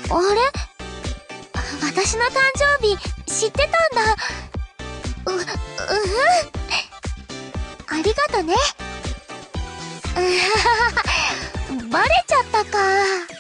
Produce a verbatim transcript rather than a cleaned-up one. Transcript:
あれ、私の誕生日知ってたんだ。う、うん。ありがとね。うはははバレちゃったか。